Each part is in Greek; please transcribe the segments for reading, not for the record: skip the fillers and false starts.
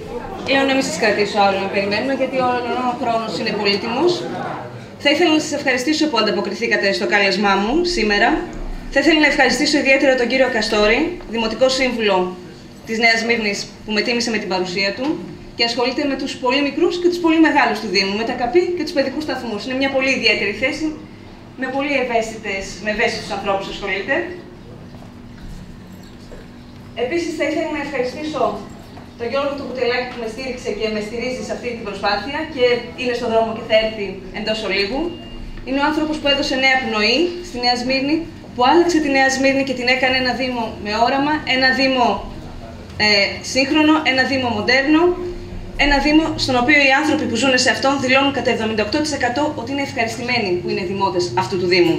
Λέω να μην σας κρατήσω άλλο να περιμένουμε, γιατί ο χρόνος είναι πολύτιμος. Θα ήθελα να σας ευχαριστήσω που ανταποκριθήκατε στο κάλεσμά μου σήμερα. Θα ήθελα να ευχαριστήσω ιδιαίτερα τον κύριο Καστόρη, Δημοτικό Σύμβουλο της Νέας Σμύρνης, που με τίμησε με την παρουσία του και ασχολείται με τους πολύ μικρούς και τους πολύ μεγάλους του Δήμου, με τα ΚΑΠΗ και τους παιδικούς σταθμούς. Είναι μια πολύ ιδιαίτερη θέση, με πολύ ευαίσθητους ανθρώπους ασχολείται. Επίσης, θα ήθελα να ευχαριστήσω τον Γιώργο του Κουτελάκη που με στήριξε και με στηρίζει σε αυτή την προσπάθεια και είναι στον δρόμο και θα έρθει εντός ολίγου. Είναι ο άνθρωπος που έδωσε νέα πνοή στη Νέα Σμύρνη, που άλλαξε τη Νέα Σμύρνη και την έκανε ένα Δήμο με όραμα, ένα Δήμο σύγχρονο, ένα Δήμο μοντέρνο, ένα Δήμο στον οποίο οι άνθρωποι που ζουν σε αυτόν δηλώνουν κατά 78% ότι είναι ευχαριστημένοι που είναι δημότες αυτού του Δήμου.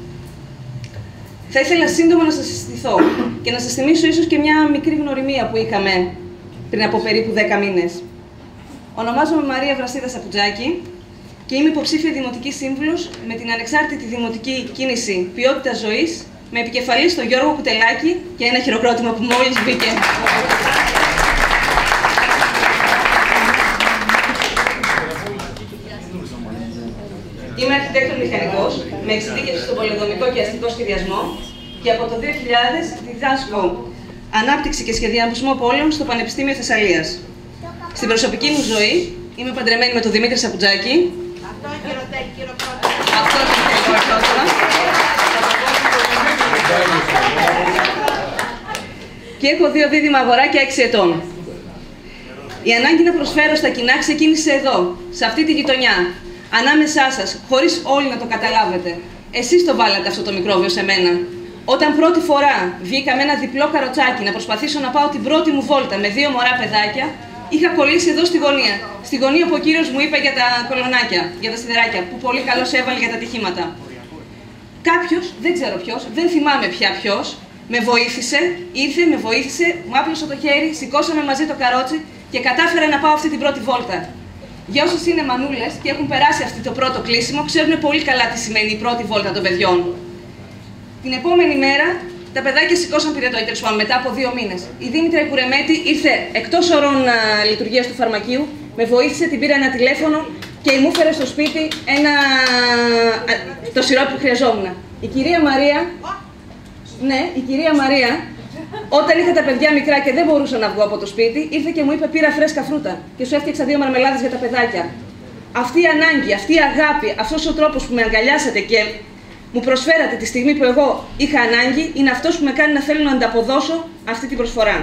Θα ήθελα σύντομα να σας συστηθώ και να σας θυμίσω ίσως και μια μικρή γνωριμία που είχαμε πριν από περίπου 10 μήνες. Ονομάζομαι Μαρία Βρασίδα Σαπουτζάκη και είμαι υποψήφια Δημοτική Σύμβουλος με την ανεξάρτητη Δημοτική Κίνηση Ποιότητας Ζωής, με επικεφαλή στον Γιώργο Κουτελάκη και ένα χειροκρότημα που μόλις μπήκε. Είμαι αρχιτέκτον μηχανικός, με εξειδίκευση στον πολεοδομικό και αστικό σχεδιασμό και από το 2000 διδάσκω ανάπτυξη και σχεδιασμό πόλεων στο Πανεπιστήμιο Θεσσαλίας. Στην προσωπική μου ζωή είμαι παντρεμένη με τον Δημήτρη Σαπουτζάκη. Αυτό είναι χειροκρότημα. Και έχω 2 δίδυμα αγοράκια 6 ετών. Η ανάγκη να προσφέρω στα κοινά ξεκίνησε εδώ, σε αυτή τη γειτονιά. Ανάμεσά σας, χωρίς όλοι να το καταλάβετε. Εσείς το βάλατε αυτό το μικρόβιο σε μένα. Όταν πρώτη φορά βγήκα με ένα διπλό καροτσάκι να προσπαθήσω να πάω την πρώτη μου βόλτα με 2 μωρά παιδάκια, είχα κολλήσει εδώ στη γωνία. Στη γωνία που ο κύριος μου είπε για τα κολονάκια, για τα σιδεράκια, που πολύ καλώς έβαλε για τα ατυχήματα. Κάποιος, δεν ξέρω ποιος, δεν θυμάμαι πια ποιος, με βοήθησε, ήρθε, με βοήθησε, μου άπλωσε το χέρι, σηκώσαμε μαζί το καρότσι και κατάφερα να πάω αυτή την πρώτη βόλτα. Για όσους είναι μανούλες και έχουν περάσει αυτό το πρώτο κλείσιμο, ξέρουν πολύ καλά τι σημαίνει η πρώτη βόλτα των παιδιών. Την επόμενη μέρα τα παιδάκια σηκώσαν πυρετό, μετά από 2 μήνες. Η Δήμητρα Κουρεμέτη ήρθε εκτός ωρών λειτουργίας του φαρμακείου, με βοήθησε, την πήρα ένα τηλέφωνο και μου έφερε στο σπίτι το σιρόπι που χρειαζόμουν. Η κυρία Μαρία, η κυρία Μαρία, όταν είχα τα παιδιά μικρά και δεν μπορούσα να βγω από το σπίτι, ήρθε και μου είπε: πήρα φρέσκα φρούτα και σου έφτιαξα 2 μαρμελάδες για τα παιδάκια. Αυτή η ανάγκη, αυτή η αγάπη, αυτός ο τρόπος που με αγκαλιάσατε και μου προσφέρατε τη στιγμή που εγώ είχα ανάγκη, είναι αυτός που με κάνει να θέλω να ανταποδώσω αυτή την προσφορά.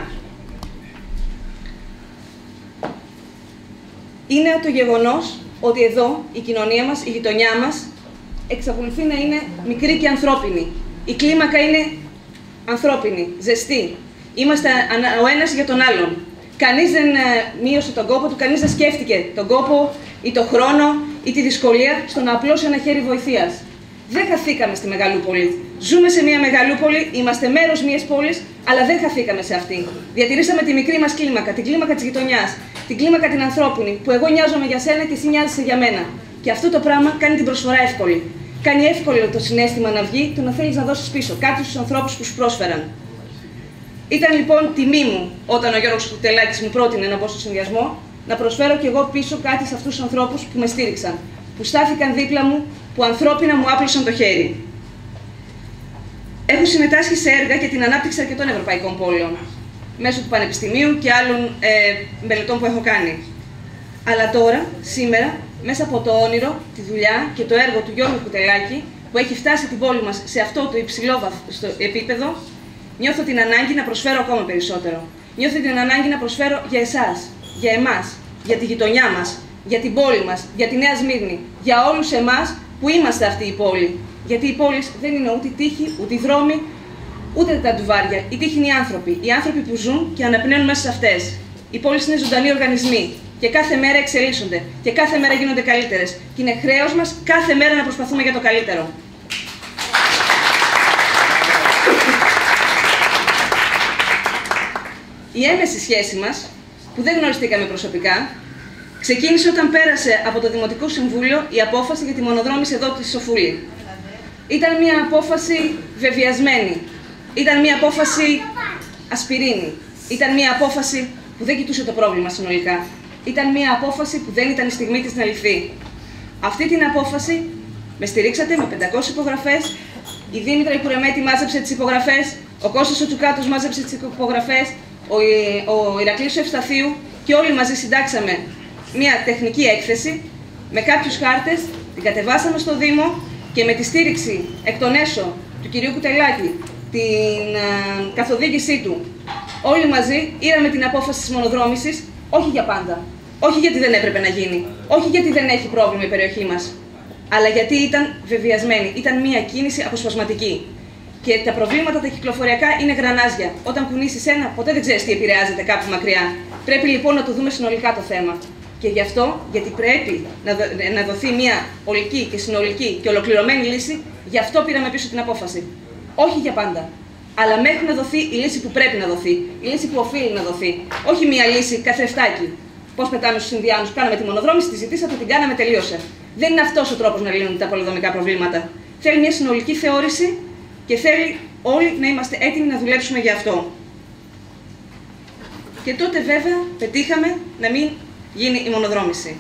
Είναι το γεγονός ότι εδώ η κοινωνία μας, η γειτονιά μας, εξακολουθεί να είναι μικρή και ανθρώπινη. Η κλίμακα είναι ανθρώπινη, ζεστή. Είμαστε ο ένας για τον άλλον. Κανείς δεν μείωσε τον κόπο του, κανείς δεν σκέφτηκε τον κόπο ή τον χρόνο ή τη δυσκολία στο να απλώσει ένα χέρι βοηθείας. Δεν χαθήκαμε στη Μεγαλούπολη. Ζούμε σε μια Μεγαλούπολη, είμαστε μέρος μιας πόλης, αλλά δεν χαθήκαμε σε αυτή. Διατηρήσαμε τη μικρή μας κλίμακα, την κλίμακα της γειτονιάς, την κλίμακα την ανθρώπινη, που εγώ νοιάζομαι για σένα και εσύ νοιάζεσαι για μένα. Και αυτό το πράγμα κάνει την προσφορά εύκολη. Κάνει εύκολο το συναίσθημα να βγει, το να θέλεις να δώσεις πίσω κάτι στους ανθρώπους που σου πρόσφεραν. Ήταν λοιπόν τιμή μου όταν ο Γιώργος Κουτελάκης μου πρότεινε να μπω στο συνδυασμό, να προσφέρω κι εγώ πίσω κάτι σε αυτούς τους ανθρώπους που με στήριξαν, που στάθηκαν δίπλα μου, που ανθρώπινα μου άπλωσαν το χέρι. Έχω συμμετάσχει σε έργα για την ανάπτυξη αρκετών ευρωπαϊκών πόλεων, μέσω του Πανεπιστημίου και άλλων μελετών που έχω κάνει. Αλλά τώρα, σήμερα, μέσα από το όνειρο, τη δουλειά και το έργο του Γιώργου Κουτελάκη, που έχει φτάσει την πόλη μας σε αυτό το υψηλό επίπεδο, νιώθω την ανάγκη να προσφέρω ακόμα περισσότερο. Νιώθω την ανάγκη να προσφέρω για εσάς, για εμάς, για τη γειτονιά μας, για την πόλη μας, για τη Νέα Σμύρνη, για όλους εμάς που είμαστε αυτή η πόλη. Γιατί η πόλη δεν είναι ούτε η τύχη, ούτε οι δρόμοι, ούτε τα ντουβάρια. Η τύχη είναι οι άνθρωποι που ζουν και αναπνέουν μέσα σε αυτές. Οι πόλεις είναι ζωντανοί οργανισμοί και κάθε μέρα εξελίσσονται και κάθε μέρα γίνονται καλύτερες. Και είναι χρέος μας κάθε μέρα να προσπαθούμε για το καλύτερο. Η έμεση σχέση μας, που δεν γνωριστήκαμε προσωπικά, ξεκίνησε όταν πέρασε από το Δημοτικό Συμβούλιο η απόφαση για τη μονοδρόμηση εδώ στη Σοφούλη. Ήταν μια απόφαση βεβαιασμένη. Ήταν μια απόφαση ασπιρίνη. Ήταν μια απόφαση που δεν κοιτούσε το πρόβλημα συνολικά. Ήταν μια απόφαση που δεν ήταν η στιγμή της να ληφθεί. Αυτή την απόφαση με στηρίξατε με 500 υπογραφές, η Δήμητρα η Κουρεμέτη μάζεψε τις υπογραφές, ο Κώστας ο Τσουκάτος μάζεψε τις υπογραφές, ο Ηρακλής ο Ευσταθίου και όλοι μαζί συντάξαμε μια τεχνική έκθεση με κάποιους χάρτες, την κατεβάσαμε στο Δήμο και με τη στήριξη εκ των έσω του κυρίου Κουτελάκη, την καθοδήγησή του, όλοι μαζί ήραμε την απόφαση της μονοδρόμησης, όχι για πάντα. Όχι γιατί δεν έπρεπε να γίνει, όχι γιατί δεν έχει πρόβλημα η περιοχή μας, αλλά γιατί ήταν βεβαιασμένη, ήταν μια κίνηση αποσπασματική. Και τα προβλήματα τα κυκλοφοριακά είναι γρανάζια. Όταν κουνήσεις ένα, ποτέ δεν ξέρεις τι επηρεάζεται κάπου μακριά. Πρέπει λοιπόν να το δούμε συνολικά το θέμα. Και γι' αυτό, γιατί πρέπει να δοθεί μια ολική και συνολική και ολοκληρωμένη λύση, γι' αυτό πήραμε πίσω την απόφαση. Όχι για πάντα. Αλλά μέχρι να δοθεί η λύση που πρέπει να δοθεί, η λύση που οφείλει να δοθεί. Όχι μια λύση καθρεφτάκι. Πώς πετάμε στους Ινδιάνους, κάναμε τη μονοδρόμηση, τη ζητήσατε, την κάναμε, τελείωσε. Δεν είναι αυτός ο τρόπος να λύνουν τα πολυδομικά προβλήματα. Θέλει μια συνολική θεώρηση και θέλει όλοι να είμαστε έτοιμοι να δουλέψουμε για αυτό. Και τότε βέβαια πετύχαμε να μην γίνει η μονοδρόμηση.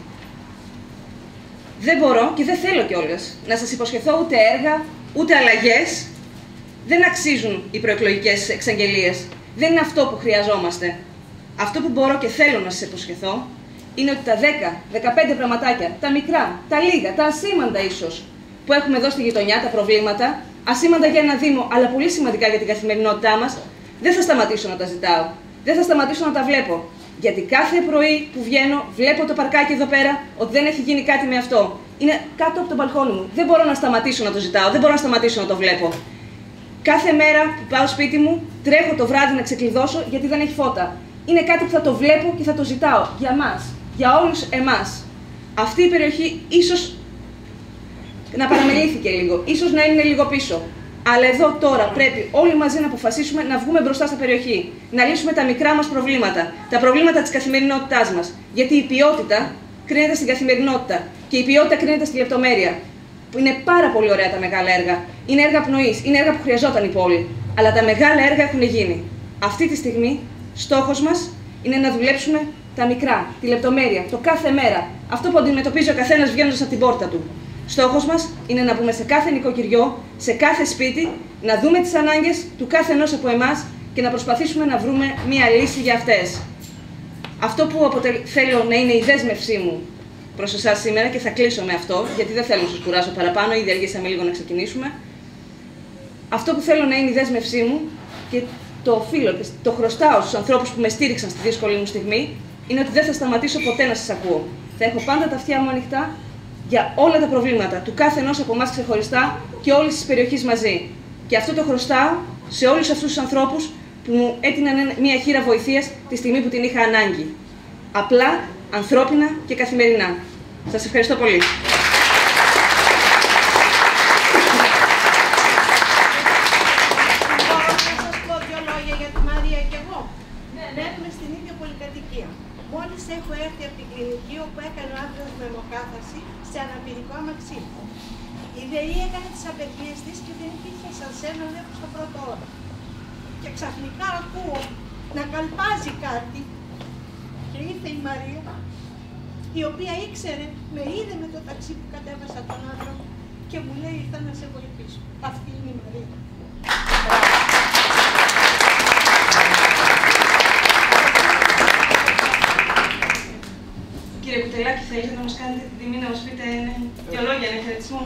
Δεν μπορώ και δεν θέλω κιόλας να σας υποσχεθώ ούτε έργα, ούτε αλλαγές. Δεν αξίζουν οι προεκλογικές εξαγγελίες. Δεν είναι αυτό που χρειαζόμαστε. Αυτό που μπορώ και θέλω να σας υποσχεθώ είναι ότι τα 10-15 πραγματάκια, τα μικρά, τα λίγα, τα ασήμαντα ίσως, που έχουμε εδώ στη γειτονιά, τα προβλήματα, ασήμαντα για ένα Δήμο, αλλά πολύ σημαντικά για την καθημερινότητά μας, δεν θα σταματήσω να τα ζητάω. Δεν θα σταματήσω να τα βλέπω. Γιατί κάθε πρωί που βγαίνω, βλέπω το παρκάκι εδώ πέρα, ότι δεν έχει γίνει κάτι με αυτό. Είναι κάτω από το μπαλκόνι μου. Δεν μπορώ να σταματήσω να το ζητάω, δεν μπορώ να σταματήσω να το βλέπω. Κάθε μέρα που πάω σπίτι μου, τρέχω το βράδυ να ξεκλειδώσω γιατί δεν έχει φώτα. Είναι κάτι που θα το βλέπω και θα το ζητάω για μας, για όλους εμάς. Αυτή η περιοχή ίσως να παραμελήθηκε λίγο, ίσως να είναι λίγο πίσω. Αλλά εδώ τώρα πρέπει όλοι μαζί να αποφασίσουμε να βγούμε μπροστά στα περιοχή, να λύσουμε τα μικρά μας προβλήματα, τα προβλήματα της καθημερινότητάς μας. Γιατί η ποιότητα κρίνεται στην καθημερινότητα και η ποιότητα κρίνεται στη λεπτομέρεια. Που είναι πάρα πολύ ωραία τα μεγάλα έργα. Είναι έργα πνοής, είναι έργα που χρειαζόταν η πόλη. Αλλά τα μεγάλα έργα έχουν γίνει. Αυτή τη στιγμή στόχος μας είναι να δουλέψουμε τα μικρά, τη λεπτομέρεια, το κάθε μέρα. Αυτό που αντιμετωπίζει ο καθένας βγαίνοντας από την πόρτα του. Στόχος μας είναι να μπούμε σε κάθε νοικοκυριό, σε κάθε σπίτι, να δούμε τις ανάγκες του κάθε ενός από εμάς και να προσπαθήσουμε να βρούμε μία λύση για αυτές. Αυτό που θέλω να είναι η δέσμευσή μου προς εσάς σήμερα, και θα κλείσω με αυτό, γιατί δεν θέλω να σας κουράσω παραπάνω, ήδη αργήσαμε λίγο να ξεκινήσουμε. Αυτό που θέλω να είναι η δέσμευσή μου και το οφείλω και το χρωστάω στους ανθρώπους που με στήριξαν στη δύσκολη μου στιγμή, είναι ότι δεν θα σταματήσω ποτέ να σας ακούω. Θα έχω πάντα τα αυτιά μου ανοιχτά για όλα τα προβλήματα του κάθε ενός από εμάς ξεχωριστά και όλης της περιοχής μαζί. Και αυτό το χρωστάω σε όλους αυτούς τους ανθρώπους που μου έτειναν μια χείρα βοηθείας τη στιγμή που την είχα ανάγκη. Απλά, ανθρώπινα και καθημερινά. Σας ευχαριστώ πολύ. Μόλις έχω έρθει από την κλινική όπου έκανε ο άντρας με αιμοκάθαρση σε αναπηρικό αμαξί. Η ΔΕΗ έκανε τις απεργίες της και δεν υπήρχε σανσέρ να ανέβω στο πρώτο όρο. Και ξαφνικά ακούω να καλπάζει κάτι και ήρθε η Μαρία, η οποία ήξερε, με είδε με το ταξί που κατέβασα τον άντρα μου και μου λέει ήρθα να σε βοηθήσω. Αυτή είναι η Μαρία. Κύριε Κουτελάκη, θέλετε να μας κάνετε την τιμή να μας πείτε δύο λόγια, ένα χαιρετισμό?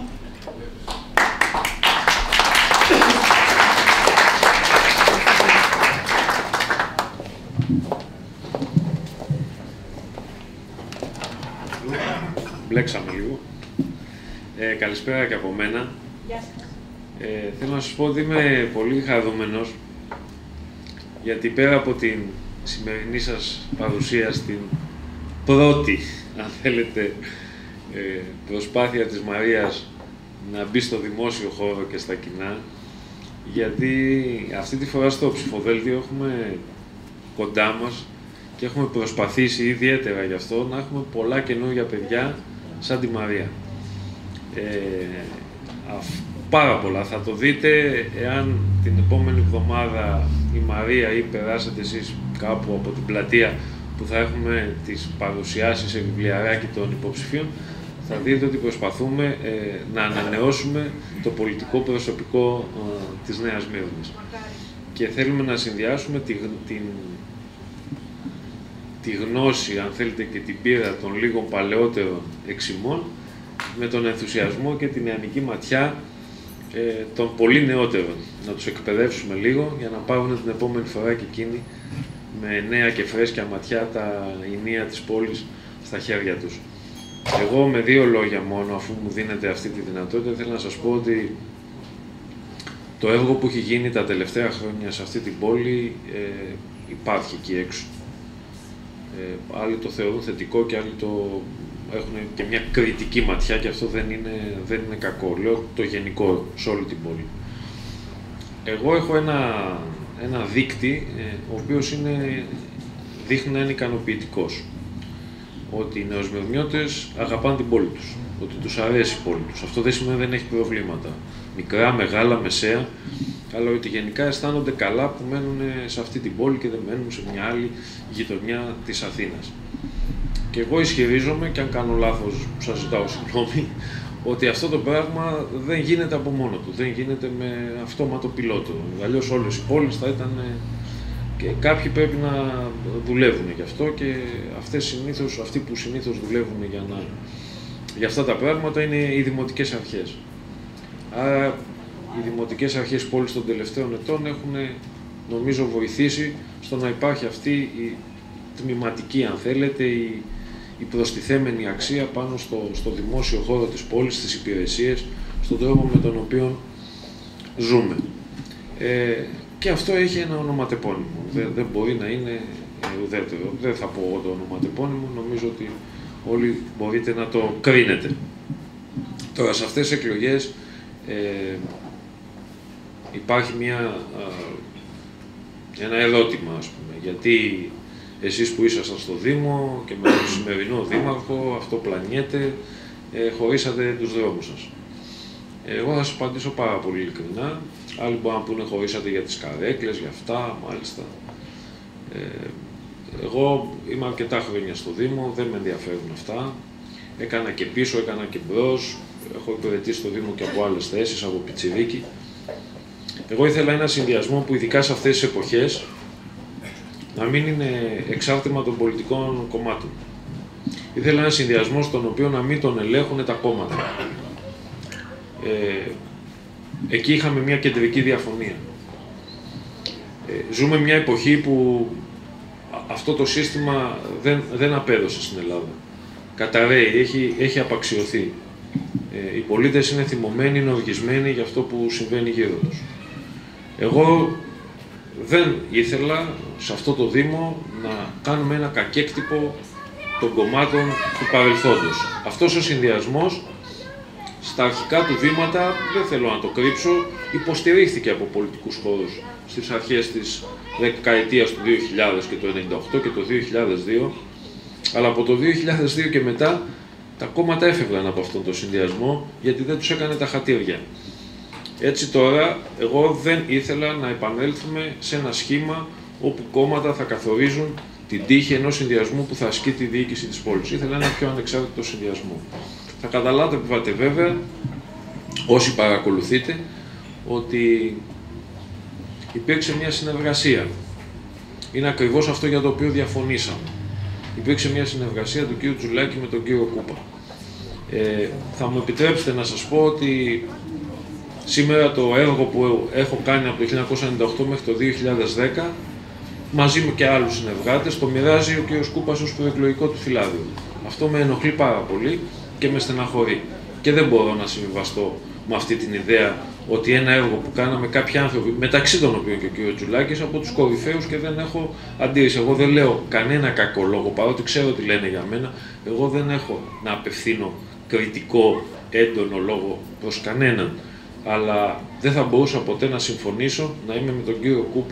Μπλέξαμε λίγο. Καλησπέρα και από μένα. Γεια σας. Θέλω να σας πω ότι είμαι πολύ χαρούμενος, γιατί πέρα από την σημερινή σας παρουσία στην πρώτη, αν θέλετε, προσπάθεια της Μαρίας να μπει στο δημόσιο χώρο και στα κοινά, γιατί αυτή τη φορά στο ψηφοδέλτιο έχουμε κοντά μας και έχουμε προσπαθήσει ιδιαίτερα γι' αυτό να έχουμε πολλά καινούργια παιδιά σαν τη Μαρία. Πάρα πολλά. Θα το δείτε εάν την επόμενη εβδομάδα η Μαρία ή περάσετε εσείς κάπου από την πλατεία που θα έχουμε τις παρουσιάσεις σε βιβλιαράκι των υποψηφίων, θα δείτε ότι προσπαθούμε να ανανεώσουμε το πολιτικό προσωπικό της Νέας Μύρνης. Και θέλουμε να συνδυάσουμε τη γνώση, αν θέλετε, και την πείρα των λίγων παλαιότερων εξημών με τον ενθουσιασμό και την νεανική ματιά των πολύ νεότερων. Να τους εκπαιδεύσουμε λίγο για να πάρουν την επόμενη φορά και εκείνοι με νέα και φρέσκια ματιά τα ηνία της πόλης στα χέρια τους. Εγώ με 2 λόγια μόνο, αφού μου δίνετε αυτή τη δυνατότητα, θέλω να σας πω ότι το έργο που έχει γίνει τα τελευταία χρόνια σε αυτή την πόλη υπάρχει εκεί έξω. Άλλοι το θεωρούν θετικό και άλλοι το έχουν και μια κριτική ματιά και αυτό δεν είναι κακό. Λέω το γενικό σε όλη την πόλη. Εγώ έχω ένα δείκτη, ο οποίος δείχνει να είναι ικανοποιητικός. Ότι οι νεοσμυρνιώτες αγαπάνε την πόλη τους, ότι τους αρέσει η πόλη τους. Αυτό δεν σημαίνει ότι δεν έχει προβλήματα. Μικρά, μεγάλα, μεσαία, αλλά ότι γενικά αισθάνονται καλά που μένουν σε αυτή την πόλη και δεν μένουν σε μια άλλη γειτονιά της Αθήνας. Και εγώ ισχυρίζομαι, και αν κάνω λάθος, σας ζητάω συγγνώμη, ότι αυτό το πράγμα δεν γίνεται από μόνο του, δεν γίνεται με αυτόματο πιλότο. Αλλιώς όλες οι πόλεις θα ήταν. Και κάποιοι πρέπει να δουλεύουν γι' αυτό και αυτοί που συνήθως δουλεύουν για αυτά τα πράγματα είναι οι δημοτικές αρχές. Άρα οι δημοτικές αρχές πόλης των τελευταίων ετών έχουν, νομίζω, βοηθήσει στο να υπάρχει αυτή η τμηματική, αν θέλετε, η προστιθέμενη αξία πάνω στο δημόσιο χώρο της πόλης, στις υπηρεσίες, στον τρόπο με τον οποίο ζούμε. Και αυτό έχει ένα ονοματεπώνυμο. Δεν μπορεί να είναι ουδέτερο. Δεν θα πω εγώ το ονοματεπώνυμο, νομίζω ότι όλοι μπορείτε να το κρίνετε. Τώρα, σε αυτές τις εκλογές υπάρχει ένα ερώτημα, ας πούμε, γιατί εσείς που ήσασταν στο Δήμο και με τον σημερινό Δήμαρχο, αυτό πλανιέται, χωρίσατε τους δρόμους σας. Εγώ θα σας απαντήσω πάρα πολύ ειλικρινά. Άλλοι μπορεί να πούνε χωρίσατε για τις καρέκλες, για αυτά, μάλιστα. Εγώ είμαι αρκετά χρόνια στο Δήμο, δεν με ενδιαφέρουν αυτά. Έκανα και πίσω, έκανα και μπρος. Έχω υπηρετήσει στο Δήμο και από άλλες θέσεις, από πιτσιρίκι. Εγώ ήθελα ένα συνδυασμό που, ειδικά σε αυτές τις εποχές, να μην είναι εξάρτημα των πολιτικών κομμάτων. Ήθελα ένα συνδυασμό στον οποίο να μην τον ελέγχουν τα κόμματα. Εκεί είχαμε μια κεντρική διαφωνία. Ζούμε μια εποχή που αυτό το σύστημα δεν απέδωσε στην Ελλάδα. Καταραίει, έχει απαξιωθεί. Οι πολίτες είναι θυμωμένοι, είναι οργισμένοι για αυτό που συμβαίνει γύρω τους. Εγώ δεν ήθελα σε αυτό το Δήμο να κάνουμε ένα κακέκτυπο των κομμάτων του παρελθόντος. Αυτός ο συνδυασμός στα αρχικά του βήματα, δεν θέλω να το κρύψω, υποστηρίχθηκε από πολιτικούς χώρους στις αρχές της δεκαετίας του 2000 και το 1998 και το 2002, αλλά από το 2002 και μετά τα κόμματα έφευγαν από αυτόν τον συνδυασμό γιατί δεν τους έκανε τα χατήρια. Έτσι τώρα, εγώ δεν ήθελα να επανέλθουμε σε ένα σχήμα όπου κόμματα θα καθορίζουν την τύχη ενός συνδυασμού που θα ασκεί τη διοίκηση της πόλης. Ήθελα ένα πιο ανεξάρτητο συνδυασμό. Θα καταλάβετε βέβαια, όσοι παρακολουθείτε, ότι υπήρξε μια συνεργασία. Είναι ακριβώς αυτό για το οποίο διαφωνήσαμε. Υπήρξε μια συνεργασία του κ. Τζουλάκη με τον κύριο Κούπα. Θα μου επιτρέψετε να σας πω ότι σήμερα το έργο που έχω κάνει από το 1998 μέχρι το 2010, μαζί μου και άλλους συνεργάτες, το μοιράζει ο κ. Κούπας ως προεκλογικό του φυλάδιο. Αυτό με ενοχλεί πάρα πολύ και με στεναχωρεί. Και δεν μπορώ να συμβιβαστώ με αυτή την ιδέα ότι ένα έργο που κάναμε κάποιοι άνθρωποι, μεταξύ των οποίων και ο κ. Τζουλάκης, από τους κορυφαίους, και δεν έχω αντίρρηση. Εγώ δεν λέω κανένα κακό λόγο, παρότι ξέρω τι λένε για μένα. Εγώ δεν έχω να απευθύνω κριτικό έντονο λόγο προς κανέναν. Αλλά δεν θα μπορούσα ποτέ να συμφωνήσω να είμαι με τον κύριο Κούπα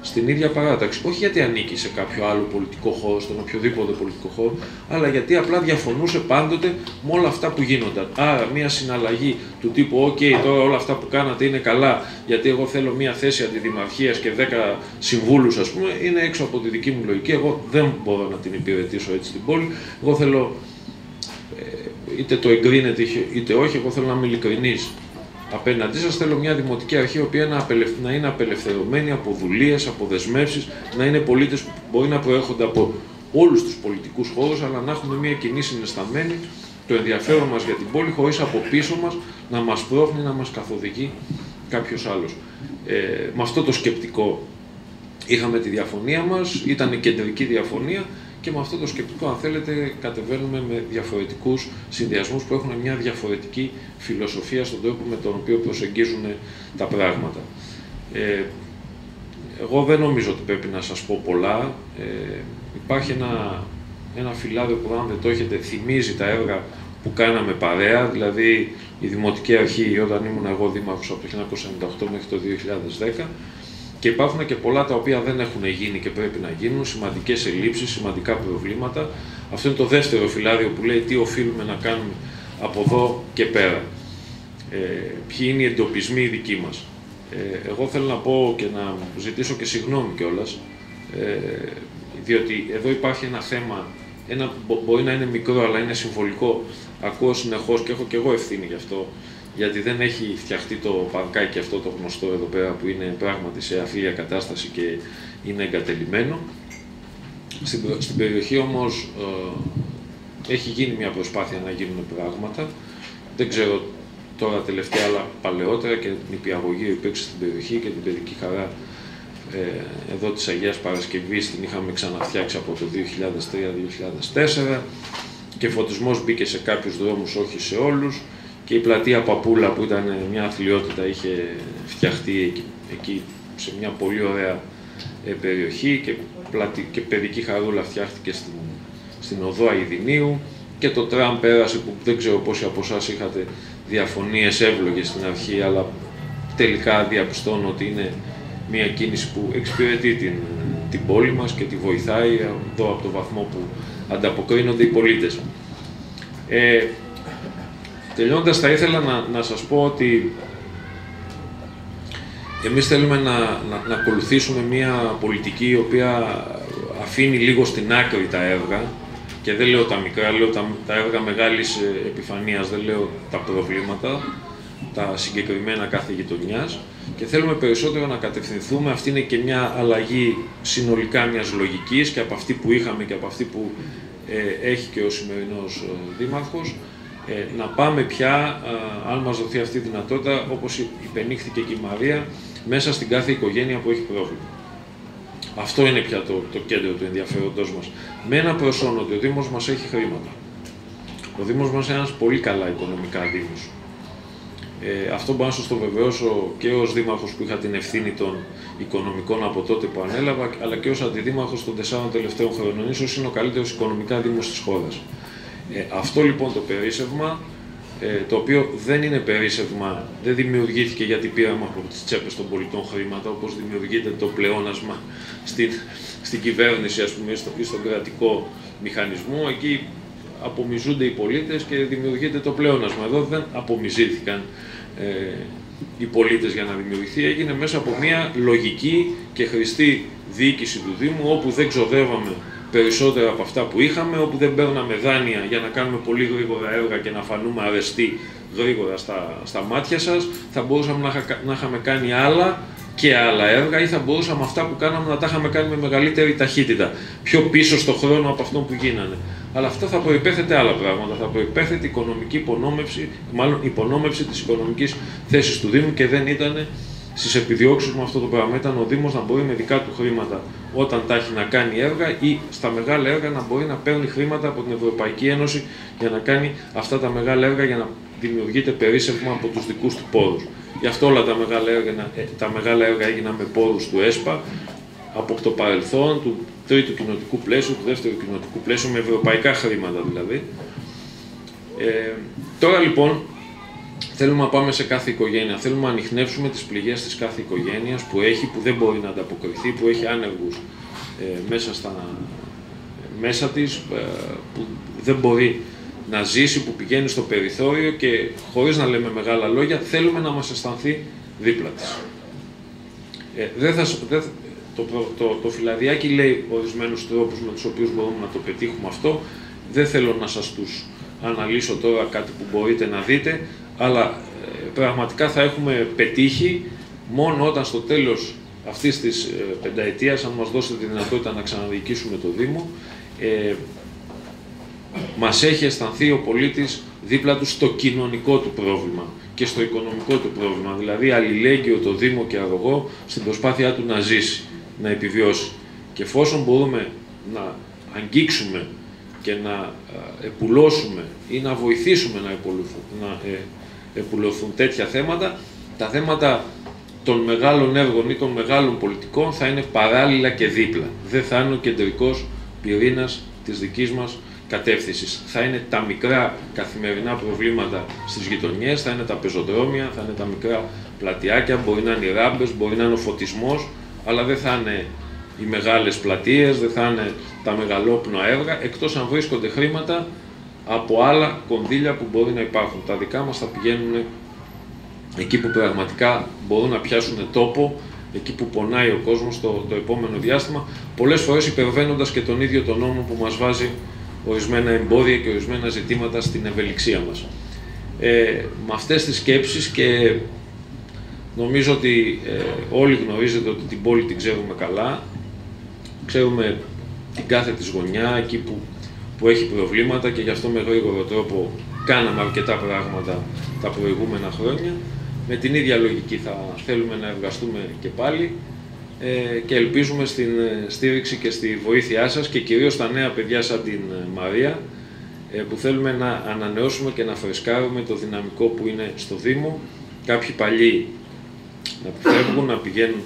στην ίδια παράταξη. Όχι γιατί ανήκει σε κάποιο άλλο πολιτικό χώρο, στον οποιοδήποτε πολιτικό χώρο, αλλά γιατί απλά διαφωνούσε πάντοτε με όλα αυτά που γίνονταν. Άρα, μια συναλλαγή του τύπου: OK, τώρα όλα αυτά που κάνατε είναι καλά, γιατί εγώ θέλω μια θέση αντιδημαρχίας και 10 συμβούλους, ας πούμε, είναι έξω από τη δική μου λογική. Εγώ δεν μπορώ να την υπηρετήσω έτσι στην πόλη. Εγώ θέλω, είτε το εγκρίνετε είτε όχι, εγώ θέλω να είμαι ειλικρινής. Απέναντί σας θέλω μια δημοτική αρχή, η οποία να είναι απελευθερωμένη από δουλείες, από δεσμεύσεις, να είναι πολίτες που μπορεί να προέρχονται από όλους τους πολιτικούς χώρους, αλλά να έχουμε μια κοινή συναισθαμένη το ενδιαφέρον μας για την πόλη, χωρίς από πίσω μας να μας πρόχνει, να μας καθοδηγεί κάποιος άλλος. Με αυτό το σκεπτικό είχαμε τη διαφωνία μας, ήταν κεντρική διαφωνία, και με αυτό το σκεπτικό, αν θέλετε, κατεβαίνουμε με διαφορετικούς συνδυασμούς που έχουν μια διαφορετική φιλοσοφία στον τρόπο με τον οποίο προσεγγίζουν τα πράγματα. Εγώ δεν νομίζω ότι πρέπει να σας πω πολλά. Υπάρχει ένα φυλάδιο που, αν δεν το έχετε, θυμίζει τα έργα που κάναμε παρέα, δηλαδή η Δημοτική Αρχή όταν ήμουν εγώ δήμαρχος από το 1998 μέχρι το 2010, και υπάρχουν και πολλά τα οποία δεν έχουν γίνει και πρέπει να γίνουν, σημαντικές ελλείψεις, σημαντικά προβλήματα. Αυτό είναι το δεύτερο φυλάδιο που λέει τι οφείλουμε να κάνουμε από εδώ και πέρα. Ποιοι είναι οι εντοπισμοί οι δικοί μας. Εγώ θέλω να πω και να ζητήσω και συγγνώμη κιόλας, διότι εδώ υπάρχει ένα θέμα, μπορεί να είναι μικρό αλλά είναι συμβολικό. Ακούω συνεχώς και έχω και εγώ ευθύνη γι' αυτό, γιατί δεν έχει φτιαχτεί το παρκάκι αυτό το γνωστό εδώ πέρα, που είναι πράγματι σε αφήλια κατάσταση και είναι εγκατελειμμένο. Στην περιοχή όμως έχει γίνει μια προσπάθεια να γίνουν πράγματα. Δεν ξέρω τώρα τελευταία, αλλά παλαιότερα, και την νηπιαγωγή υπήρξε στην περιοχή και την παιδική χαρά εδώ της Αγίας Παρασκευής την είχαμε ξαναφτιάξει από το 2003-2004, και φωτισμός μπήκε σε κάποιους δρόμους, όχι σε όλους. Και η πλατεία Παπούλα, που ήταν μια αθλιότητα, είχε φτιαχτεί εκεί σε μια πολύ ωραία περιοχή, και παιδική χαρούλα φτιάχτηκε στην οδό Αηδινίου, και το τραμ πέρασε, που δεν ξέρω πόσοι από εσάς είχατε διαφωνίες εύλογες στην αρχή, αλλά τελικά διαπιστώνω ότι είναι μια κίνηση που εξυπηρετεί την πόλη μας και τη βοηθάει εδώ από το βαθμό που ανταποκρίνονται οι πολίτες. Τελειώντας, θα ήθελα να σας πω ότι εμείς θέλουμε να ακολουθήσουμε μια πολιτική η οποία αφήνει λίγο στην άκρη τα έργα, και δεν λέω τα μικρά, λέω τα έργα μεγάλης επιφανείας, δεν λέω τα προβλήματα, τα συγκεκριμένα κάθε γειτονιάς, και θέλουμε περισσότερο να κατευθυνθούμε. Αυτή είναι και μια αλλαγή συνολικά μιας λογικής, και από αυτή που είχαμε και από αυτή που έχει και ο σημερινός δήμαρχος, να πάμε πια, αν μας δοθεί αυτή η δυνατότητα, όπως υπενήχθηκε και η Μαρία, μέσα στην κάθε οικογένεια που έχει πρόβλημα. Αυτό είναι πια το κέντρο του ενδιαφέροντός μας. Με ένα προσόν, ότι ο Δήμος μας έχει χρήματα. Ο Δήμος μας είναι ένας πολύ καλά οικονομικά Δήμος. Αυτό μπορώ να σας το βεβαιώσω και ως Δήμαρχος που είχα την ευθύνη των οικονομικών από τότε που ανέλαβα, αλλά και ως Αντιδήμαρχος των 4 τελευταίων χρόνων. Ίσως είναι ο καλύτερος οικονομικά Δήμος της χώρας. Αυτό λοιπόν το περίσσευμα, το οποίο δεν είναι περίσσευμα, δεν δημιουργήθηκε γιατί πήραμε από τις τσέπες των πολιτών χρήματα, όπως δημιουργείται το πλεόνασμα στην κυβέρνηση, ας πούμε, ή στον κρατικό μηχανισμό. Εκεί απομυζούνται οι πολίτες και δημιουργείται το πλεόνασμα. Εδώ δεν απομυζήθηκαν οι πολίτες για να δημιουργηθεί. Έγινε μέσα από μια λογική και χρηστή διοίκηση του Δήμου, όπου δεν ξοδεύαμε περισσότερα από αυτά που είχαμε, όπου δεν παίρναμε δάνεια για να κάνουμε πολύ γρήγορα έργα και να φανούμε αρεστοί γρήγορα στα μάτια σας. Θα μπορούσαμε να είχαμε κάνει άλλα και άλλα έργα, ή θα μπορούσαμε αυτά που κάναμε να τα είχαμε κάνει με μεγαλύτερη ταχύτητα, πιο πίσω στο χρόνο από αυτό που γίνανε. Αλλά αυτό θα προϋπέθετε άλλα πράγματα. Θα προϋπέθετε οικονομική υπονόμευση, μάλλον υπονόμευση της οικονομικής θέσης του Δήμου, και δεν ήταν στις επιδιώξεις μου αυτό το πράγμα. Ήταν ο Δήμος να μπορεί με δικά του χρήματα, όταν τα έχει, να κάνει έργα, ή στα μεγάλα έργα να μπορεί να παίρνει χρήματα από την Ευρωπαϊκή Ένωση για να κάνει αυτά τα μεγάλα έργα, για να δημιουργείται περίσσευμα από τους δικούς του πόρους. Γι' αυτό όλα τα μεγάλα έργα έγιναν με πόρους του ΕΣΠΑ, από το παρελθόν, του τρίτου κοινοτικού πλαίσιου, του δεύτερου κοινοτικού πλαίσιου, με ευρωπαϊκά χρήματα δηλαδή. Τώρα λοιπόν θέλουμε να πάμε σε κάθε οικογένεια, θέλουμε να ανιχνεύσουμε τις πληγές της κάθε οικογένειας που δεν μπορεί να ανταποκριθεί, που έχει άνεργους μέσα της, που δεν μπορεί να ζήσει, που πηγαίνει στο περιθώριο και χωρίς να λέμε μεγάλα λόγια θέλουμε να μας αισθανθεί δίπλα της. Το Φυλαδιάκι λέει ορισμένους τρόπους με τους οποίους μπορούμε να το πετύχουμε αυτό. Δεν θέλω να σας τους αναλύσω τώρα, κάτι που μπορείτε να δείτε, αλλά πραγματικά θα έχουμε πετύχει μόνο όταν στο τέλος αυτής της πενταετίας, αν μας δώσετε τη δυνατότητα να ξαναδιοικήσουμε το Δήμο, μας έχει αισθανθεί ο πολίτης δίπλα του στο κοινωνικό του πρόβλημα και στο οικονομικό του πρόβλημα, δηλαδή αλληλέγγυο το Δήμο και αρρωγό στην προσπάθειά του να ζήσει, να επιβιώσει. Και εφόσον μπορούμε να αγγίξουμε και να επουλώσουμε ή να βοηθήσουμε να επουλωθούν τέτοια θέματα, τα θέματα των μεγάλων έργων ή των μεγάλων πολιτικών θα είναι παράλληλα και δίπλα. Δεν θα είναι ο κεντρικός πυρήνας της δικής μας κατεύθυνσης. Θα είναι τα μικρά καθημερινά προβλήματα στις γειτονιές, θα είναι τα πεζοδρόμια, θα είναι τα μικρά πλατιάκια, μπορεί να είναι οι ράμπες, μπορεί να είναι ο φωτισμός, αλλά δεν θα είναι οι μεγάλες πλατείες, δεν θα είναι τα μεγαλόπνοα έργα, εκτός αν βρίσκονται χρήματα από άλλα κονδύλια που μπορεί να υπάρχουν. Τα δικά μας θα πηγαίνουν εκεί που πραγματικά μπορούν να πιάσουν τόπο, εκεί που πονάει ο κόσμος το επόμενο διάστημα, πολλές φορές υπερβαίνοντας και τον ίδιο τον νόμο που μας βάζει ορισμένα εμπόδια και ορισμένα ζητήματα στην ευελιξία μας. Με αυτές τις σκέψεις, και νομίζω ότι όλοι γνωρίζετε ότι την πόλη την ξέρουμε καλά, ξέρουμε την κάθε της γωνιά, εκεί που έχει προβλήματα, και γι' αυτό με γρήγορο τρόπο κάναμε αρκετά πράγματα τα προηγούμενα χρόνια. Με την ίδια λογική θα θέλουμε να εργαστούμε και πάλι και ελπίζουμε στην στήριξη και στη βοήθειά σας και κυρίως τα νέα παιδιά σαν την Μαρία, που θέλουμε να ανανεώσουμε και να φρεσκάρουμε το δυναμικό που είναι στο Δήμο. Κάποιοι παλιοί να φεύγουν, να πηγαίνουν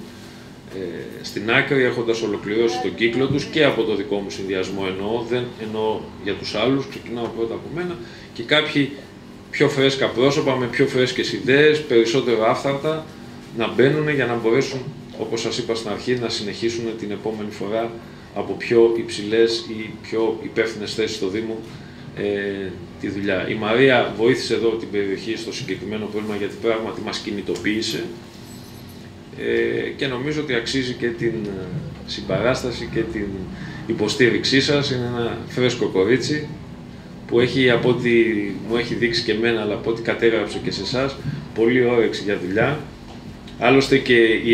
στην άκρη έχοντας ολοκληρώσει τον κύκλο τους, και από το δικό μου συνδυασμό εννοώ, δεν εννοώ για τους άλλους, ξεκινάω πρώτα από μένα, και κάποιοι πιο φρέσκα πρόσωπα, με πιο φρέσκες ιδέες, περισσότερο άφθαρτα, να μπαίνουν για να μπορέσουν, όπως σας είπα στην αρχή, να συνεχίσουν την επόμενη φορά από πιο υψηλές ή πιο υπεύθυνες θέσεις στο Δήμο τη δουλειά. Η Μαρία βοήθησε εδώ την περιοχή στο συγκεκριμένο πρόβλημα, γιατί πράγματι μας κινητοποίησε και νομίζω ότι αξίζει και την συμπαράσταση και την υποστήριξή σας. Είναι ένα φρέσκο κορίτσι που έχει, από ό,τι μου έχει δείξει και εμένα, αλλά από ό,τι κατέγραψε και σε εσάς, πολύ όρεξη για δουλειά. Άλλωστε και οι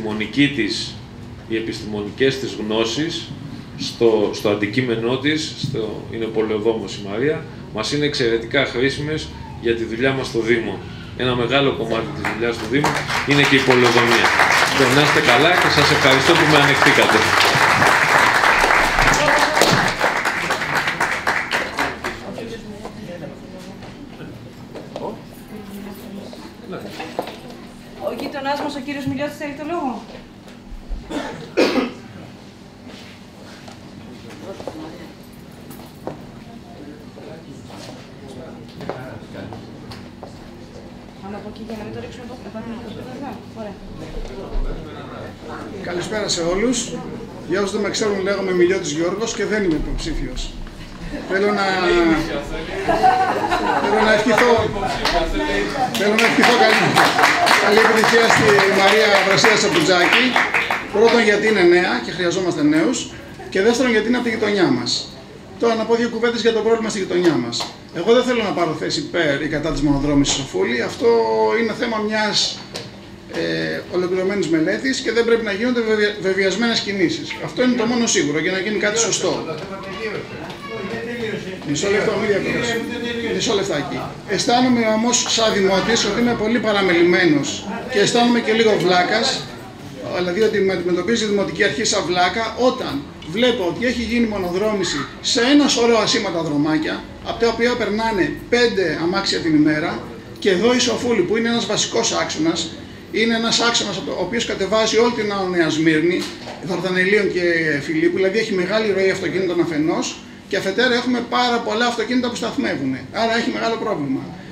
επιστημονικές της γνώσεις στο αντικείμενό της, είναι πολεοδόμος η Μαρία, μας είναι εξαιρετικά χρήσιμες για τη δουλειά μας στο Δήμο. Ένα μεγάλο κομμάτι της δουλειάς του Δήμου είναι και η πολεοδομία. Να είστε καλά και σας ευχαριστώ που με ανεχτήκατε. Ο γείτονάς μας, ο κύριος Μιλιώτης, θέλει το λόγο. Καλησπέρα σε όλους. Για όσους δεν με ξέρουν, λέγομαι Μιλιώτης Γιώργος και δεν είμαι υποψήφιος. Θέλω να ευχηθώ καλή επιτυχία στη Μαρία Βρασία Σαπουτζάκη. Πρώτον, γιατί είναι νέα και χρειαζόμαστε νέους, και δεύτερον, γιατί είναι από τη γειτονιά μας. Τώρα να πω δύο κουβέντες για το πρόβλημα στη γειτονιά μας. Εγώ δεν θέλω να πάρω θέση υπέρ ή κατά της μονοδρόμησης Σοφούλη. Αυτό είναι θέμα μιας ολοκληρωμένης μελέτης και δεν πρέπει να γίνονται βεβαιασμένες κινήσεις. Αυτό είναι το μόνο σίγουρο για να γίνει κάτι σωστό. Μισό λεπτό, μην διακόψω. Μισό λεπτάκι. Αισθάνομαι όμως σαν δημότης ότι είμαι πολύ παραμελημένος και αισθάνομαι και λίγο βλάκας, δηλαδή ότι με αντιμετωπίζει η Δημοτική Αρχή σαν βλάκα, όταν βλέπω ότι έχει γίνει μονοδρόμηση σε ένα σωρό ασήμαντα δρομάκια, από τα οποία περνάνε 5 αμάξια την ημέρα, και εδώ η Σοφούλη, που είναι ένας βασικός άξονας, είναι ένας άξονας ο οποίος κατεβάζει όλη την Άνω Νέα Σμύρνη, Δαρδανελίων και Φιλίππου, δηλαδή έχει μεγάλη ροή αυτοκίνητων αφενός, και αφετέρου έχουμε πάρα πολλά αυτοκίνητα που σταθμεύουν. Άρα έχει μεγάλο πρόβλημα.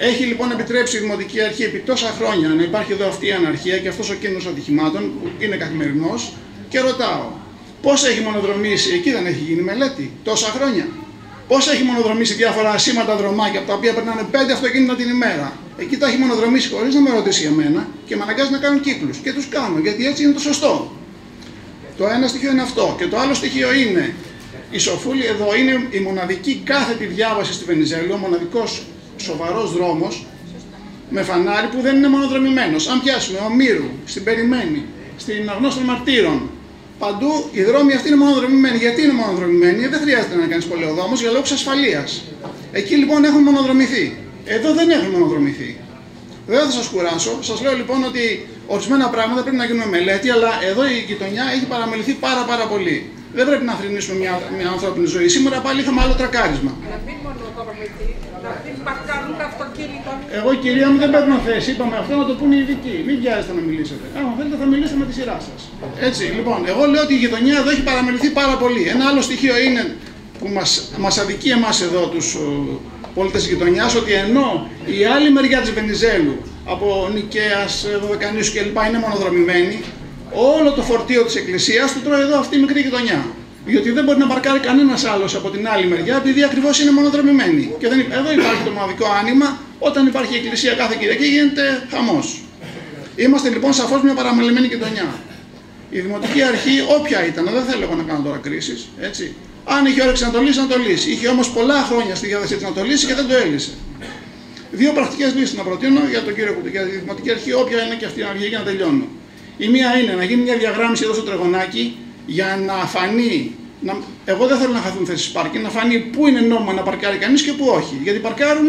Έχει λοιπόν επιτρέψει η Δημοτική Αρχή επί τόσα χρόνια να υπάρχει εδώ αυτή η αναρχία και αυτός ο κίνδυνος ατυχημάτων που είναι καθημερινός και ρωτάω, πώς έχει μονοδρομήσει, εκεί δεν έχει γίνει μελέτη τόσα χρόνια. Πώς έχει μονοδρομήσει διάφορα ασήμαντα δρομάκια από τα οποία περνάνε 5 αυτοκίνητα την ημέρα. Εκεί τα έχει μονοδρομήσει χωρίς να με ρωτήσει εμένα και με αναγκάζει να κάνω κύκλους. Και τους κάνω γιατί έτσι είναι το σωστό. Το ένα στοιχείο είναι αυτό. Και το άλλο στοιχείο είναι η Σοφούλη εδώ είναι η μοναδική κάθετη διάβαση στη Βενιζέλου, ο μοναδικός σοβαρός δρόμος με φανάρι που δεν είναι μονοδρομημένος. Αν πιάσουμε Ομήρου, στην Περιμένη, στην Αγνός των Μαρτύρων, παντού οι δρόμοι αυτοί είναι μονοδρομημένοι. Γιατί είναι μονοδρομημένοι, δεν χρειάζεται να κάνεις πολεοδόμους για λόγους ασφαλείας. Εκεί λοιπόν έχουν μονοδρομηθεί. Εδώ δεν έχουν μονοδρομηθεί. Δεν θα σας κουράσω. Σας λέω λοιπόν ότι ορισμένα πράγματα πρέπει να γίνουν μελέτη, αλλά εδώ η γειτονιά έχει παραμεληθεί πάρα πολύ. Δεν πρέπει να θρηνήσουμε μια ανθρώπινη ζωή. Σήμερα πάλι είχαμε άλλο τρακάρισμα. Να μην μονοδρομηθεί, να μην παρκάρουν τα αυτοκίνητα. Εγώ κυρία μου δεν παίρνω θέση. Είπαμε αυτό να το πούνε οι ειδικοί. Μην βιάζετε να μιλήσετε. Αν θέλετε θα μιλήσετε με τη σειρά σας. Έτσι, λοιπόν, εγώ λέω ότι η γειτονιά εδώ έχει παραμεληθεί πάρα πολύ. Ένα άλλο στοιχείο είναι που μας αδικεί εμάς εδώ τους πολίτες της γειτονιάς, ότι ενώ η άλλη μεριά της Βενιζέλου, από Νικαίας, Δωδεκανήσου κλπ. Είναι μονοδρομημένη, όλο το φορτίο της εκκλησίας του τρώει εδώ αυτή η μικρή γειτονιά. Γιατί δεν μπορεί να παρκάρει κανένας άλλος από την άλλη μεριά, επειδή ακριβώς είναι μονοδρομημένη. Και εδώ υπάρχει το μοναδικό άνοιγμα, όταν υπάρχει η εκκλησία κάθε Κυριακή γίνεται χαμός. Είμαστε λοιπόν σαφώς μια παραμελημένη γειτονιά. Η Δημοτική Αρχή, όποια ήταν, δεν θέλω εγώ να κάνω τώρα κρίσεις, έτσι. Αν είχε όρεξη να το λύσει, να το λύσει. Είχε όμως πολλά χρόνια στη διάθεσή της να το λύσει και δεν το έλυσε. Δύο πρακτικές λύσεις να προτείνω για τον κύριο Κουτή, για τη Δημοτική Αρχή, όποια είναι και αυτή η αργία, για να τελειώνω. Η μία είναι να γίνει μια διαγράμμιση εδώ στο τρεγωνάκι για να φανεί. Εγώ δεν θέλω να χαθούν θέσεις πάρκινγκ, να φανεί πού είναι νόμιμο να παρκάρει κανείς και πού όχι. Γιατί παρκάρουν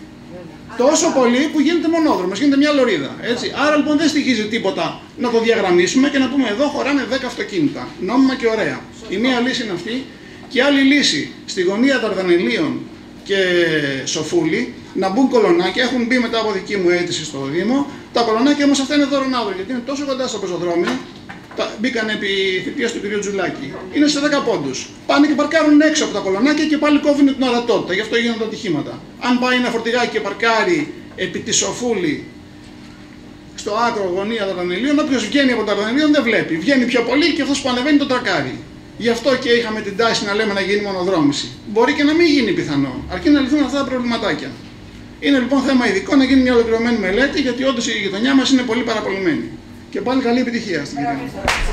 τόσο πολύ που γίνεται μονόδρομος, γίνεται μια λωρίδα. Έτσι. Άρα λοιπόν δεν στοιχίζει τίποτα να το διαγραμμίσουμε και να πούμε εδώ χωράνε 10 αυτοκίνητα. Νόμιμα και ωραία. Η μία λύση είναι αυτή. Και η άλλη λύση, στη γωνία Δαρδανελίων και Σοφούλη, να μπουν κολονάκια. Έχουν μπει μετά από δική μου αίτηση στο Δήμο. Τα κολονάκια όμως αυτά είναι δωρονάδο, γιατί είναι τόσο κοντά στο πεζοδρόμιο. Μπήκαν επί θητείας του κ. Τζουλάκη. Είναι σε 10 πόντους. Πάνε και παρκάρουν έξω από τα κολονάκια και πάλι κόβουν την ορατότητα. Γι' αυτό γίνονται ατυχήματα. Αν πάει ένα φορτηγάκι και παρκάρει επί τη Σοφούλη, στο άκρο γωνία Δαρδανελίων, όποιος βγαίνει από τα Δαρδανελίων δεν βλέπει. Βγαίνει πιο πολύ και αυτός που ανεβαίνει το τρακάρει. Γι' αυτό και είχαμε την τάση να λέμε να γίνει μονοδρόμηση. Μπορεί και να μην γίνει πιθανόν, αρκεί να λυθούν αυτά τα προβληματάκια. Είναι λοιπόν θέμα ειδικό να γίνει μια ολοκληρωμένη μελέτη, γιατί όντως η γειτονιά μας είναι πολύ παραπολυμένη. Και πάλι καλή επιτυχία στην κυρία.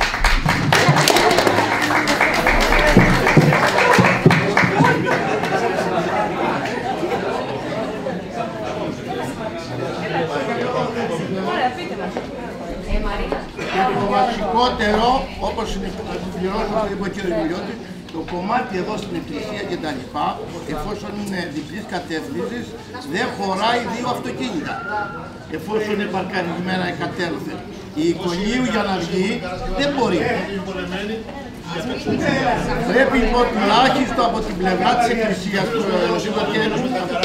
Το βασικότερο, όπως συμπληρώσαμε από τον κύριο Μιλιώτη, το κομμάτι εδώ στην εκκλησία και τα λοιπά, εφόσον είναι διπλής κατεύθυνσης, δεν χωράει δύο αυτοκίνητα. Εφόσον είναι παρκαρισμένα εκατέρωθεν. Η Οικονίου για να βγει δεν μπορεί. Πρέπει λοιπόν τουλάχιστον από την πλευρά της εκκλησίας του Συντοκέρου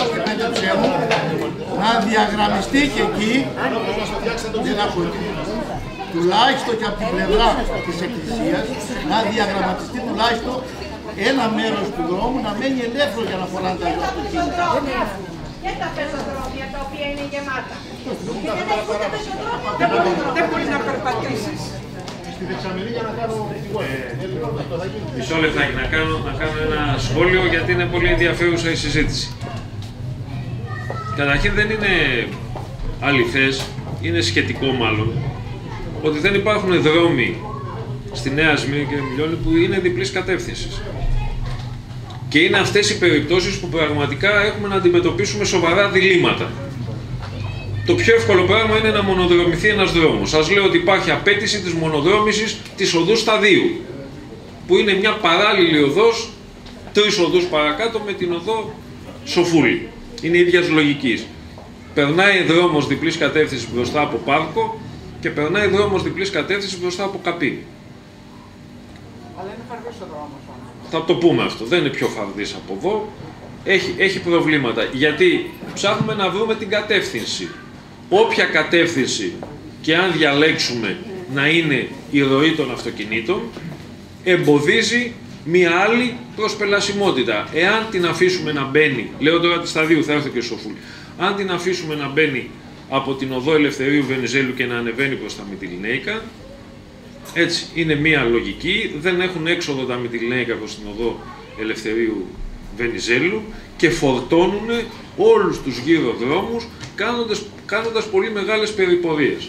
να διαγραμμιστεί και εκεί, δεν ακούτε, τουλάχιστον και από την πλευρά της εκκλησίας να διαγραμματιστεί τουλάχιστον ένα μέρος του δρόμου να μένει ελεύθερο για να φοράνε τα αυτοκίνητα. Και τα πεζοδρόμια τα οποία είναι γεμάτα. Γιατί δεν έχουν πεζοδρόμια. Δεν μπορεί να περπατήσεις. Στη δεξαμενή για να κάνω Μισό λεπτάκι, να κάνω ένα σχόλιο γιατί είναι πολύ ενδιαφέρουσα η συζήτηση. Καταρχήν δεν είναι αληθές, είναι σχετικό μάλλον, ότι δεν υπάρχουν δρόμοι στη Νέα Σμύρνη και Μιλιώνη που είναι διπλής κατεύθυνσης. Και είναι αυτές οι περιπτώσεις που πραγματικά έχουμε να αντιμετωπίσουμε σοβαρά διλήμματα. Το πιο εύκολο πράγμα είναι να μονοδρομηθεί ένας δρόμος. Σας λέω ότι υπάρχει απέτηση της μονοδρόμησης της οδού Σταδίου, που είναι μια παράλληλη οδός, 3 οδούς παρακάτω με την οδό Σοφούλη. Είναι ίδιας λογικής. Περνάει δρόμος διπλής κατεύθυνσης μπροστά από πάρκο και περνάει δρόμος διπλής κατεύθυνσης μπροστά από καπί. Αλλά είναι φαρδής ο δρόμος. Θα το πούμε αυτό, δεν είναι πιο φαρδής από εδώ. Έχει προβλήματα, γιατί ψάχνουμε να βρούμε την κατεύθυνση. Όποια κατεύθυνση και αν διαλέξουμε να είναι η ροή των αυτοκινήτων, εμποδίζει μία άλλη προσπελασιμότητα. Εάν την αφήσουμε να μπαίνει, λέω τώρα τη Σταδίου, θα έρθω και στο Σοφούλη. αν την αφήσουμε να μπαίνει από την οδό Ελευθερίου Βενιζέλου και να ανεβαίνει προς τα Μυτιληναίικα, έτσι, είναι μία λογική, δεν έχουν έξοδο τα Μυτιληναίικα προς την οδό Ελευθερίου Βενιζέλου και φορτώνουν όλους τους γύρω δρόμους κάνοντας πολύ μεγάλες περιπορίες.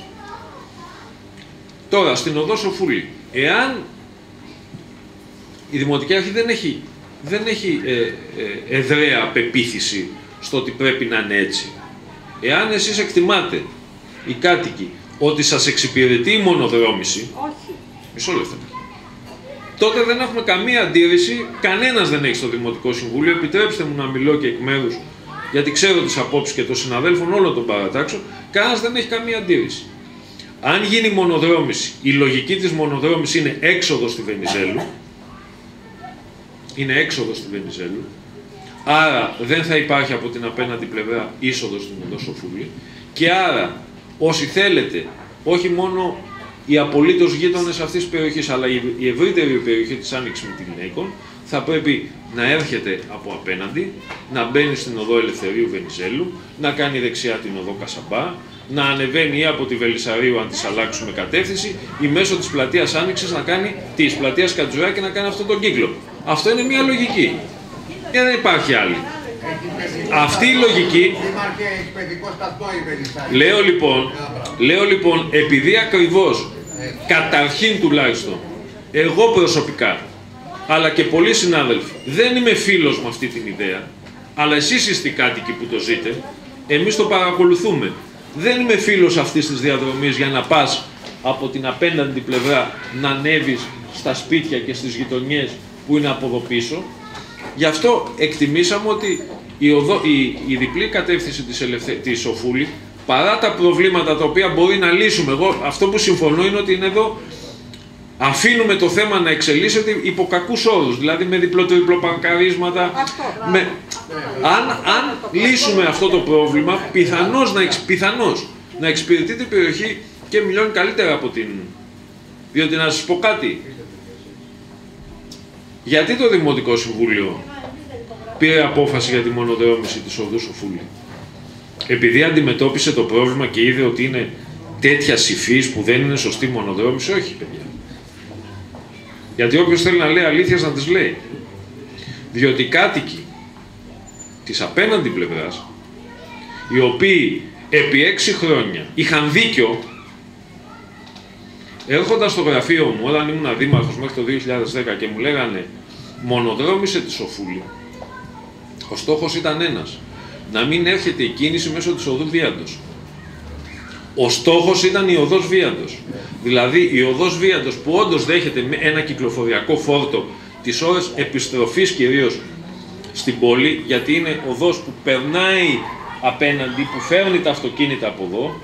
Τώρα, στην οδό Σοφούλη, εάν η Δημοτική Αρχή δεν έχει εδραία πεποίθηση στο ότι πρέπει να είναι έτσι, εάν εσείς εκτιμάτε, οι κάτοικοι, ότι σας εξυπηρετεί η μονοδρόμηση, Όχι. μισό λεπτό, τότε δεν έχουμε καμία αντίρρηση, κανένας δεν έχει στο Δημοτικό Συμβούλιο, επιτρέψτε μου να μιλώ και εκ μέρους, γιατί ξέρω τις απόψεις και των συναδέλφων όλων των παρατάξεων, κανένας δεν έχει καμία αντίρρηση. Αν γίνει μονοδρόμηση, η λογική της μονοδρόμησης είναι έξοδο στη Βενιζέλου, είναι έξοδο στη Βενιζέλου, άρα δεν θα υπάρχει από την απέναντι πλευρά είσοδο στην οδό Σοφούλη, και άρα όσοι θέλετε, όχι μόνο οι απολύτως γείτονες αυτής της περιοχής, αλλά η ευρύτερη περιοχή της Άνοιξης Μυτιληναίικων, θα πρέπει να έρχεται από απέναντι, να μπαίνει στην οδό Ελευθερίου Βενιζέλου, να κάνει δεξιά την οδό Κασαμπά, να ανεβαίνει ή από τη Βελισσαρίου, αν της αλλάξουμε κατεύθυνση, ή μέσω της πλατείας Άνοιξης να κάνει, της πλατείας Κατζουράκη να κάνει αυτόν τον κύκλο. Αυτό είναι μια λογική. Και δεν υπάρχει άλλη. Αυτή η λογική, λέω λοιπόν, επειδή ακριβώς, καταρχήν τουλάχιστον, εγώ προσωπικά, αλλά και πολλοί συνάδελφοι, δεν είμαι φίλος με αυτή την ιδέα, αλλά εσείς είστε οι κάτοικοι που το ζείτε, εμείς το παρακολουθούμε. Δεν είμαι φίλος αυτής της διαδρομής για να πας από την απέναντι πλευρά να ανέβεις στα σπίτια και στις γειτονιές που είναι από εδώ πίσω. Γι' αυτό εκτιμήσαμε ότι η διπλή κατεύθυνση της Σοφούλη, παρά τα προβλήματα τα οποία μπορεί να λύσουμε, εγώ αυτό που συμφωνώ είναι ότι είναι εδώ, αφήνουμε το θέμα να εξελίσσεται υπό κακούς όρους, δηλαδή με διπλό-τριπλοπαρκαρίσματα. Αν λύσουμε αυτό το πρόβλημα, πιθανώς να εξυπηρετεί την περιοχή και μιλιώνει καλύτερα από την... Διότι να σας πω κάτι, γιατί το Δημοτικό Συμβούλιο πήρε απόφαση για τη μονοδρόμηση της οδού Σοφούλη? Επειδή αντιμετώπισε το πρόβλημα και είδε ότι είναι τέτοια υφής που δεν είναι σωστή μονοδρόμηση? Όχι, παιδιά. Γιατί όποιος θέλει να λέει αλήθειες να τις λέει. Διότι οι κάτοικοι της απέναντι πλευράς, οι οποίοι επί 6 χρόνια είχαν δίκιο, έρχοντας στο γραφείο μου όταν ήμουν δήμαρχος μέχρι το 2010 και μου λέγανε μονοδρόμησε τη Σοφούλη, ο στόχος ήταν ένας, να μην έρχεται η κίνηση μέσω της οδού Βίαντος. Ο στόχος ήταν η οδός Βίαντος. Δηλαδή η οδός Βίαντος που όντως δέχεται ένα κυκλοφοριακό φόρτο τις ώρες επιστροφής κυρίως στην πόλη, γιατί είναι οδός που περνάει απέναντι, που φέρνει τα αυτοκίνητα από εδώ,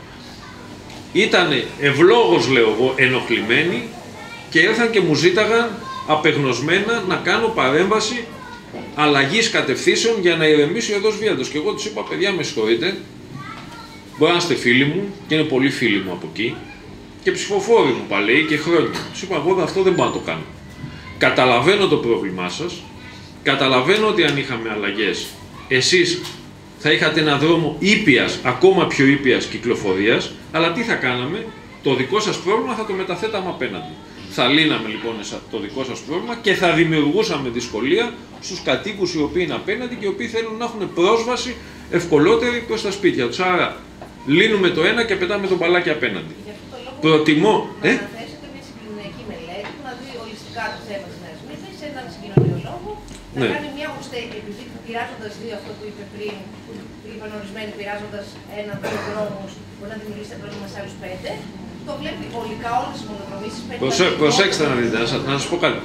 ήταν ευλόγως, λέω εγώ, ενοχλημένοι και ήρθαν και μου ζήταγαν απεγνωσμένα να κάνω παρέμβαση αλλαγής κατευθύνσεων για να ηρεμήσει η οδός Βίαντος. Και εγώ τους είπα, παιδιά, με συγχωρείτε, μπορεί να είστε φίλοι μου και είναι πολλοί φίλοι μου από εκεί και ψηφοφόροι μου παλαιοί και χρόνια. Τους είπα, εγώ αυτό δεν μπορώ να το κάνω. Καταλαβαίνω το πρόβλημά σας, καταλαβαίνω ότι αν είχαμε αλλαγές, εσείς θα είχατε έναν δρόμο ήπιας, ακόμα πιο ήπιας κυκλοφορίας, αλλά τι θα κάναμε? Το δικό σας πρόβλημα θα το μεταθέταμε απέναντι. Θα λύναμε λοιπόν το δικό σας πρόβλημα και θα δημιουργούσαμε δυσκολία στους κατοίκους οι οποίοι είναι απέναντι και οι οποίοι θέλουν να έχουν πρόσβαση ευκολότερη προς τα σπίτια τους. Άρα λύνουμε το ένα και πετάμε τον μπαλάκι απέναντι. Προτιμώ... Να θέσετε μια συγκοινωνιακή μελέτη που να δει ολιστικά το θέμα της Νέας Μύθης, σε έναν συγκοινωνιολόγο, να κάνει μια ώστε, επειδή πειράζοντας δύο, αυτό που είπε πριν, που είπαν ορισμένοι, πειράζοντας έναν-δύο δρόμους, μπορεί να δημιουργήσετε πρόβλημα σε άλλους 5. Το βλέπει ολικά όλες τις μονοδρομήσεις. Προσέξτε να δείτε, να σας πω κάτι.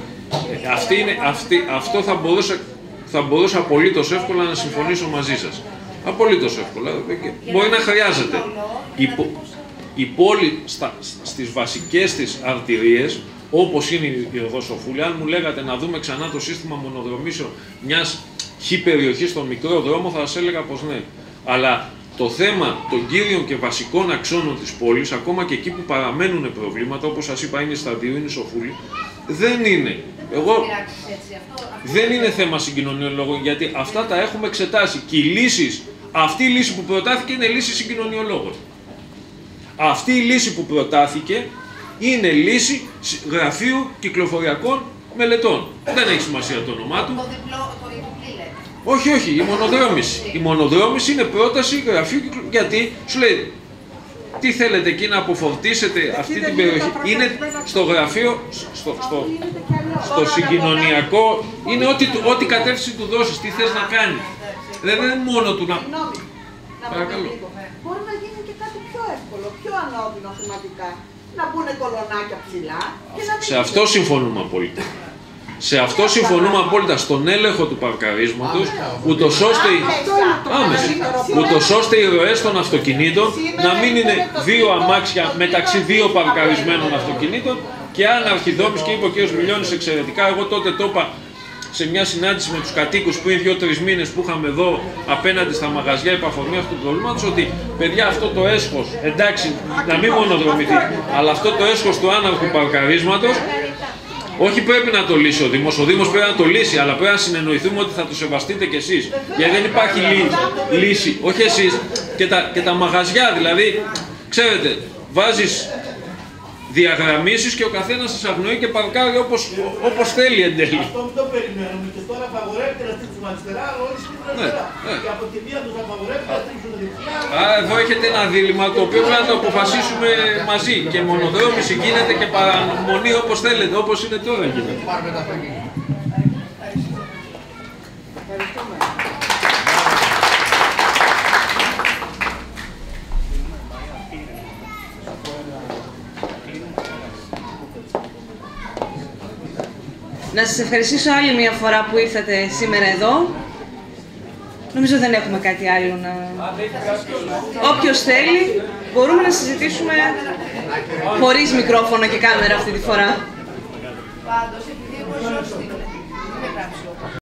Αυτό θα μπορούσα απολύτως εύκολα να συμφωνήσω μαζί σας. Απολύτως εύκολα. Μπορεί να χρειάζεται. Η πόλη στις βασικές της αρτηρίες, όπως είναι η οδός Σοφούλη, αν μου λέγατε να δούμε ξανά το σύστημα μονοδρομήσεων μιας χ περιοχής στον μικρό δρόμο, θα σας έλεγα πως ναι. Αλλά το θέμα των κύριων και βασικών αξώνων της πόλης, ακόμα και εκεί που παραμένουν προβλήματα, όπως σας είπα, είναι σταδίου, είναι η Σοφούλη, δεν είναι. Δεν είναι θέμα συγκοινωνιολόγων, γιατί αυτά τα έχουμε εξετάσει και οι λύσεις Αυτή η λύση που προτάθηκε είναι λύση συγκοινωνιολόγων. Αυτή η λύση που προτάθηκε είναι λύση γραφείου κυκλοφοριακών μελετών. Δεν έχει σημασία το όνομά του. Το διπλό, το διπλή λέτε. Όχι, όχι, η μονοδρόμηση. Η μονοδρόμηση είναι πρόταση γραφείου κυκλοφοριακών. Γιατί σου λέει, τι θέλετε εκεί να αποφορτίσετε αυτή την περιοχή. Είναι στο γραφείο, στο συγκοινωνιακό, είναι ό,τι κατεύθυνση του δώσεις, τι θες να κάνει. Δεν είναι μόνο του να... Παρακαλώ. Μπορεί να γίνει και κάτι πιο εύκολο, πιο ανώδυνο θεματικά. Να μπουν κολονάκια ψηλά και να... Σε αυτό συμφωνούμε απόλυτα. Σε αυτό συμφωνούμε απόλυτα, στον έλεγχο του παρκαρίσματος, ούτως ώστε οι ροές των αυτοκινήτων να μην είναι δύο αμάξια μεταξύ δύο παρκαρισμένων αυτοκινήτων και αν αρχιδόμης, και είπε ο κ. Μιλιώνης εξαιρετικά, εγώ τότε το είπα σε μια συνάντηση με τους κατοίκους πριν 2-3 μήνες που είχαμε εδώ απέναντι στα μαγαζιά υπ' αφορμή αυτού του προβλήματος, ότι παιδιά αυτό το έσχος, εντάξει να μην μονοδρομηθεί, αλλά αυτό το έσχος του άναρχου παρκαρίσματος, όχι πρέπει να το λύσει ο Δήμος πρέπει να το λύσει, αλλά πρέπει να συνεννοηθούμε ότι θα το σεβαστείτε κι εσείς. Γιατί δεν υπάρχει λύση, όχι εσείς, και τα μαγαζιά, δηλαδή, ξέρετε, βάζεις διαγραμμίσεις και ο καθένας σας αγνοεί και παρκάρει όπως θέλει εν τέλει. Αυτό που το περιμένουμε και τώρα απαγορεύεται να στρίψουν αριστερά, αλλά όλοι στρίψουν αριστερά. Και από τη μία τους απαγορεύεται να στρίψουν δεξιά. Άρα εδώ έχετε ένα δίλημμα το οποίο πρέπει να το αποφασίσουμε μαζί. Και μονοδρόμηση γίνεται και παραμονή όπως θέλετε, όπως είναι τώρα γίνεται. Να σας ευχαριστήσω άλλη μια φορά που ήρθατε σήμερα εδώ. Νομίζω δεν έχουμε κάτι άλλο να... Όποιος θέλει, μπορούμε να συζητήσουμε χωρίς μικρόφωνο και κάμερα αυτή τη φορά. Πάντως, επειδή εγώ ζω στην...